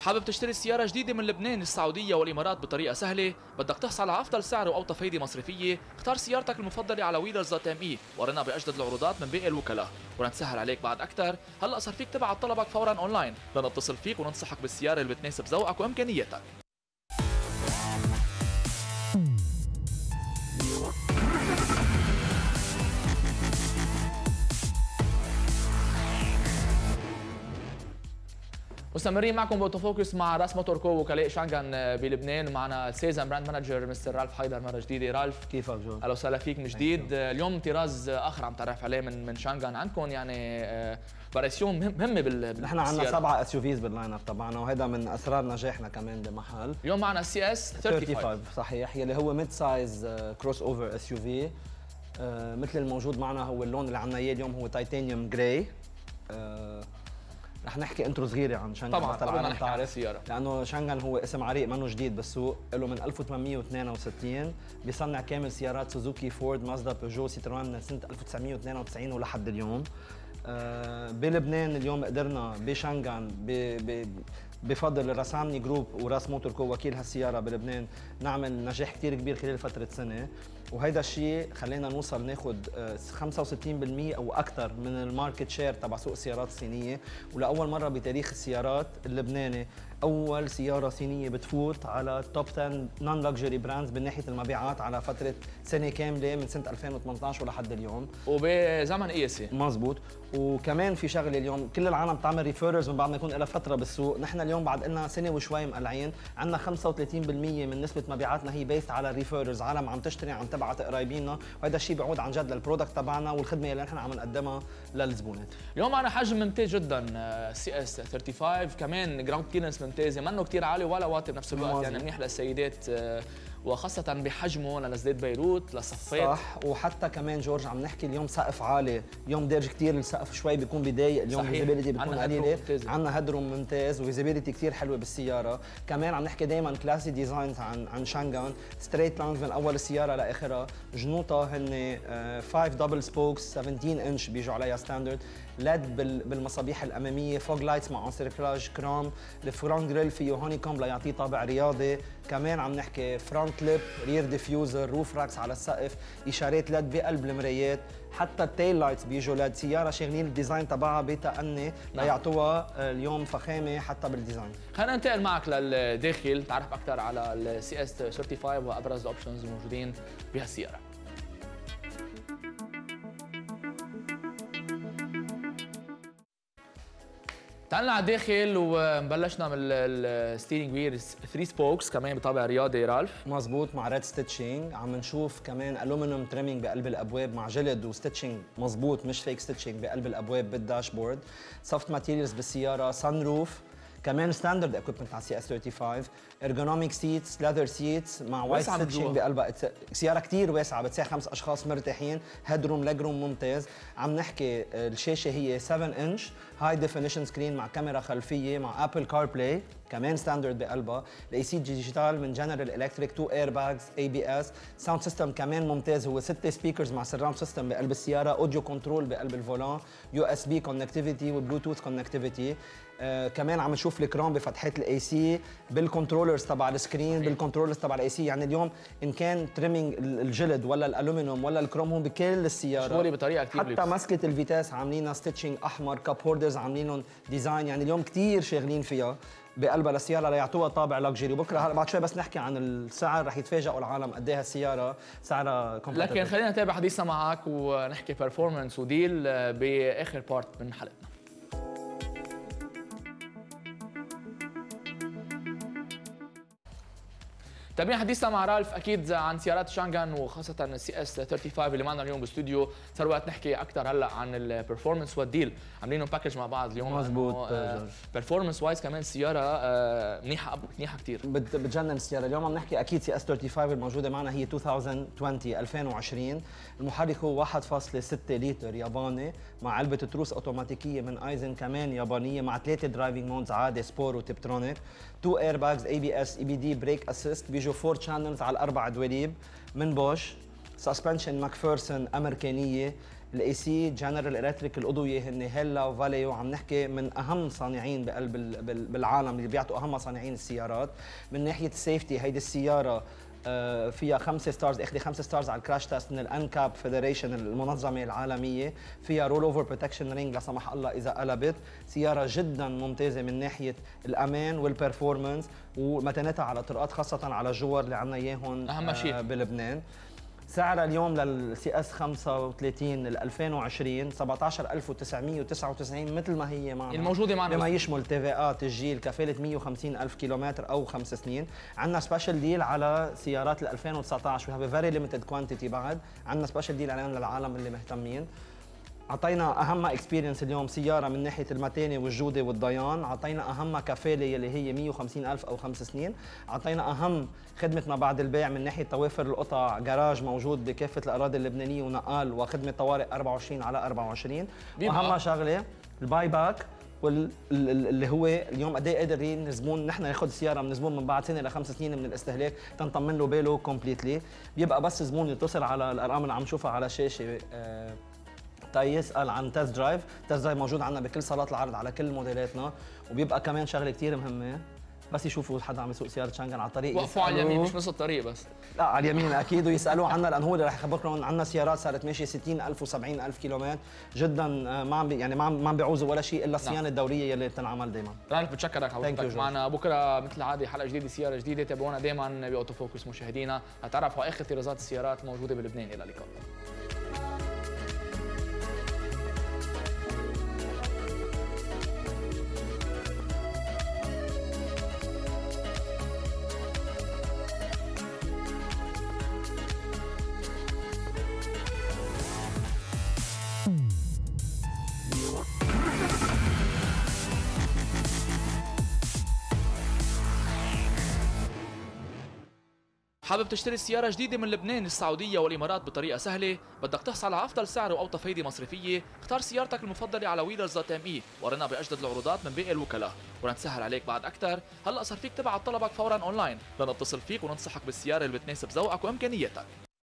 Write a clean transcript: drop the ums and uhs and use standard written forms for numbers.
حابب تشتري سيارة جديدة من لبنان، السعودية والإمارات بطريقة سهلة؟ بدك تحصل على أفضل سعر وأوطى فايدة مصرفية؟ اختار سيارتك المفضلة على wheelers.me وقارنها بأجدد العروضات من باقي الوكلاء، ولنسهل عليك بعد أكثر، هلا صار فيك تبعت طلبك فورا أونلاين لنتصل فيك وننصحك بالسيارة اللي بتناسب ذوقك وإمكانياتك. مستمرين معكم باوتوفوكس مع راس موتور كو وكلاء شانغان بلبنان، ومعنا السيلز اند براند مانجر مستر رالف حيدر مره جديده. رالف كيفك جو؟ اهلا وسهلا فيك من جديد. اليوم طراز اخر عم تعرف عليه من شانغان عندكم، يعني فاريسيون مهمه نحن عندنا 7 اس يو فيز باللاين اب تبعنا، وهذا من اسرار نجاحنا كمان بمحل. اليوم معنا السي اس 35 صحيح، يلي هو ميد سايز كروس اوفر اس يو في. مثل الموجود معنا هو اللون اللي عندنا اياه اليوم هو تايتانيوم جراي. رح نحكي انترو صغيره عن شانغان طبعا قبل ما نحكي عن السياره، لانه شانغان هو اسم عريق منه جديد بالسوق، له من 1862 بيصنع كامل سيارات سوزوكي، فورد، مازدا، بيجو، سيتروان من سنه 1992 ولحد اليوم. بلبنان اليوم قدرنا بشانغان بفضل رسامني جروب وراس موتور كو وكيل هالسياره بلبنان نعمل نجاح كثير كبير خلال فتره سنه، وهيدا الشيء خلينا نوصل ناخذ 65% او اكثر من الماركت شير تبع سوق السيارات الصينيه. ولاول مره بتاريخ السيارات اللبناني اول سياره صينيه بتفوت على توب 10 نون لكجري براندز من ناحيه المبيعات على فتره سنه كامله من سنه 2018 ولحد اليوم، وبزمن قياسي. مزبوط. وكمان في شغله، اليوم كل العالم بتعمل ريفيررز من بعد ما يكون لها فتره بالسوق، نحن اليوم بعد لنا سنه وشوي مقلعين، عندنا 35% من نسبه مبيعاتنا هي بيست على الريفيررز، عالم عم تشتري عم تبعت قرايبينا، وهذا الشيء بيعود عن جد للبرودكت تبعنا والخدمه اللي نحن عم نقدمها للزبونات. اليوم معنا حجم ممتاز جدا سي اس 35، كمان جراوند كليرنس ممتازه، منه كثير عالي ولا واطي بنفس الوقت، يعني منيح للسيدات وخاصة بحجمه لنزلات بيروت لصفات. صح، وحتى كمان جورج عم نحكي اليوم سقف عالي، اليوم دارج كثير السقف شوي بيكون بضايق، اليوم فيزيبيليتي بتكون قليله، عندنا هيدروم ممتاز وفيزيبيليتي كثير حلوه بالسياره، كمان عم نحكي دائما كلاسي ديزاينز عن شانغان، ستريت لاينز من اول السياره لاخرها، جنوطها هن 5 دبل سبوكس 17 انش بيجوا عليها ستاندرد، ليد بالمصابيح الاماميه، فوج لايتس مع انسيركلاج كروم، الفرونت جريل فيه هوني كوم ليعطيه طابع رياضي، كمان عم نحكي فرونت ليب، رير ديفيوزر، روف راكس على السقف، اشارات ليد بقلب المرايات، حتى التيل لايتس بيجوا ليد، سياره شاغلين الديزاين تبعها بتأني ليعطوها اليوم فخامه حتى بالديزاين. خلينا ننتقل معك للداخل، تعرف اكثر على السي اس 35 وابرز الاوبشنز الموجودين بهالسياره. تعالنا على الداخل وبلشنا من الستيرنج ويل 3 سبوكس كمان بطابع رياضي. رالف مزبوط، مع ريد ستيتشنج، عم نشوف كمان الومنيوم تريمينج بقلب الابواب مع جلد وستيتشنج مزبوط مش فيك ستيتشنج بقلب الابواب بالداشبورد، سوفت ماتيريالز بالسياره، سان روف، كمان ستاندرد اكويبمنت على سي اس 35، ارجونوميك سيتس، ليذر سيتس مع وايت ستيتشنج بقلبها، سياره كثير واسعه بتساع 5 اشخاص مرتاحين، هيدروم ليجروم ممتاز، عم نحكي الشاشه هي 7 انش هاي ديفينيشن سكرين مع كاميرا خلفيه مع ابل كار بلاي، كمان ستاندرد بقلبها، الاي سي ديجيتال من جنرال الكتريك، 2 اير باجز، اي بي اس، ساوند سيستم كمان ممتاز، هو 6 سبيكرز مع سراوند سيستم بقلب السياره، اوديو كنترول بقلب الفولان، يو اس بي كونكتيفيتي وبلوتوث كونكتيفيتي، كمان عم نشوف الكرام بفتحات الاي سي بالكنترولرز تبع السكرين، بالكنترولرز تبع الاي سي، يعني اليوم ان كان تريمينج الجلد ولا الالومنيوم ولا الكروم هون بكل السياره شغله بطريقه كثير، حتى مسكه الفيتاس عاملينها ستيتشنج احمر، كاب هوردرز عاملينهم ديزاين، يعني اليوم كثير شاغلين فيها بقلبها للسياره ليعطوها طابع لكجري. بكره بعد شوي بس نحكي عن السعر رح يتفاجئوا العالم قد ايه هالسياره سعرها كومبيتيتيف. لكن خلينا نتابع حديثنا معك ونحكي بيرفورمانس وديل باخر بارت من حلقتنا. تابعين حديثنا مع رالف اكيد عن سيارات شانغان وخاصه السي اس 35 اللي معنا اليوم بالاستوديو، صار وقت نحكي اكثر هلا عن البرفورمانس والديل، عاملينهم باكج مع بعض اليوم. مزبوط، برفورمانس وايز كمان السياره منيحه كثير، بتجنن السياره. اليوم عم نحكي اكيد سي اس 35 الموجوده معنا هي 2020، المحرك هو 1.6 لتر ياباني مع علبه تروس اوتوماتيكيه من ايزن كمان يابانيه مع 3 درايفنج مودز عادي، سبور وتبترونيك، 2 اير باجز، اي بي اس، اي بي دي، بريك اسيست، بيجوا 4 شانلز على 4 دواليب من بوش، سسبنشن ماكفيرسون امريكانيه، الاي سي جنرال الكتريك الأضوية هن هيلا وفاليو، عم نحكي من اهم صانعين بقلب بالعالم اللي بيعطوا اهم صانعين السيارات. من ناحيه السيفتي هيدي السياره فيها 5 ستارز، اخذي 5 ستارز على الكراش تيست من الانكاب فيدريشن المنظمه العالميه. فيها رول اوفر بروتكشن رينج لا سمح الله اذا قلبت. سياره جدا ممتازه من ناحيه الامان والبرفورمانس ومتانتها على الطرقات، خاصه على الجوار اللي عندنا اياهم اهم شيء بلبنان. سعرها اليوم للسي اس 35 ال 2020 17999 مثل ما هي معنا الموجوده معنا بما يشمل تيفيات تسجيل كفاله 150 الف كيلومتر او 5 سنين. عندنا سبيشال ديل على سيارات ال 2019 وهي فيري ليميتد كوانتيتي. بعد عندنا سبيشال ديل عليهم للعالم اللي مهتمين. عطينا اهم اكسبيرينس اليوم سياره من ناحيه المتانه والجوده والضيان. عطينا اهم كفاله يلي هي 150 الف او 5 سنين. عطينا اهم خدمه ما بعد البيع من ناحيه توافر القطع، جراج موجود بكافه الاراضي اللبنانيه ونقال وخدمه طوارئ 24 على 24. واهم شغله الباي باك واللي هو اليوم قد ايه قادرين الزبون نحن ناخذ السياره من الزبون من بعد سنه ل 5 سنين من الاستهلاك تنطمن له باله كومبليتلي. بيبقى بس الزبون يتصل على الارقام اللي عم نشوفها على الشاشه يسأل عن تست درايف. تست درايف موجود عندنا بكل صالات العرض على كل موديلاتنا. وبيبقى كمان شغله كثير مهمه، بس يشوفوا حدا عم يسوق سياره شانغن على الطريق وقفوا على اليمين مش نص الطريق بس، لا على اليمين اكيد، ويسالوه عنا لانه هو اللي رح يخبركم. عندنا سيارات صارت ماشيه 60,000 و70,000 كيلومتر جدا، ما عم يعني ما عم بيعوزوا ولا شيء الا الصيانه الدوريه يلي بتنعمل دائما. رالف بتشكرك على وقتك معنا. بكره مثل العاده حلقه جديده سياره جديده، تابعونا دائما باوتو فوكس مشاهدينا لتعرفوا اخر طرازات السيارات الموجوده بلبنان. الى اللقاء. حابب تشتري سيارة جديدة من لبنان، السعودية والإمارات بطريقة سهلة؟ بدك تحصل على أفضل سعر وأوطى فايدة مصرفية؟ اختار سيارتك المفضلة على wheelers.me ورنا بأجدد العروضات من باقي الوكلاء. ولنسهل عليك بعد أكثر، هلأ صار فيك تبعت طلبك فوراً أونلاين لنتصل فيك وننصحك بالسيارة اللي بتناسب ذوقك وإمكانياتك.